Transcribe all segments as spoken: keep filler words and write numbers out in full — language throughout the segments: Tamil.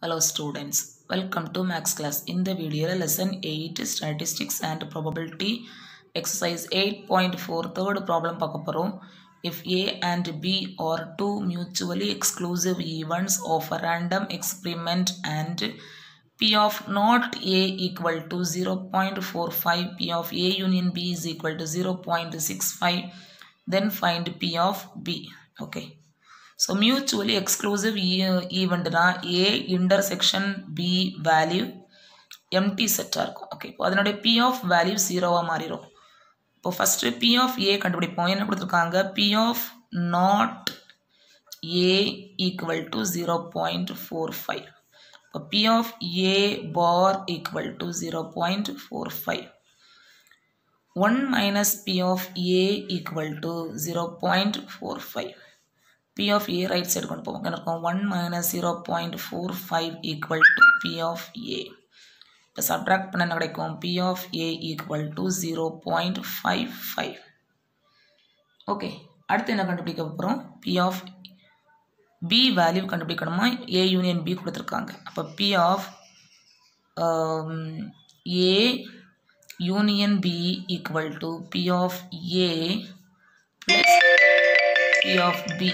Hello students, welcome to Max class. In the video lesson eight statistics and probability exercise eight point four third problem பார்க்க போறோம். If A and B are two mutually exclusive events of a random experiment and P of not A equal to zero point four five, P of A union B is equal to zero point six five, then find P of B. Okay. So mutually exclusive event தான் A intersection B value empty set இருக்கும். ஓகே, இப்போ அதனுடைய P of value ஜீரோவாக மாறிடும். இப்போ ஃபஸ்ட்டு P of A கண்டுபிடிப்போம். என்ன கொடுத்துருக்காங்க? P of not A equal to zero point four five. இப்போ P of A bar equal to zero point four five. one minus P of A equal to zero point four five. P of A right side கொண்டு போவோம். என்ன இருக்கும்? one minus zero point four five equal to P of A. இப்போ subtract பண்ண என்ன கிடைக்கும்? P of A equal to zero point five five. Okay, அடுத்து என்ன கண்டுபிடிக்க போகிறோம்? P of B வேல்யூ கண்டுபிடிக்கணுமா? A யூனியன் B கொடுத்துருக்காங்க. அப்போ P of um, A union B equal to P of A plus P of B.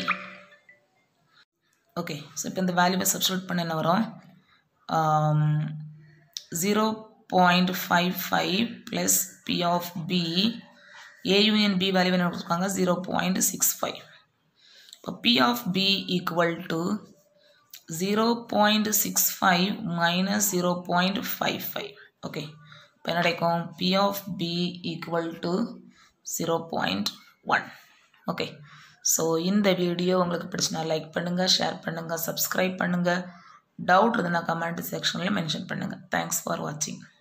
Okay, so இப்போ இந்த வேல்யூவை சப்ஸ்டியூட் பண்ண என்ன வரும்? Zero point five five plus P of B, A union B value என்ன கொடுத்துருக்காங்க? Zero point six five. இப்போ P of B equal to zero point six five minus zero point five five. Okay, இப்போ என்ன கிடைக்கும்? P of B equal to zero point one. Okay, so இந்த வீடியோ உங்களுக்கு பிடிச்சினா லைக் பண்ணுங்கள், ஷேர் பண்ணுங்கள், சப்ஸ்கிரைப் பண்ணுங்கள். டவுட் இருந்ததுன்னா கமெண்ட் செக்ஷனில் மென்ஷன் பண்ணுங்கள். தேங்க்ஸ் ஃபார் வாட்சிங்.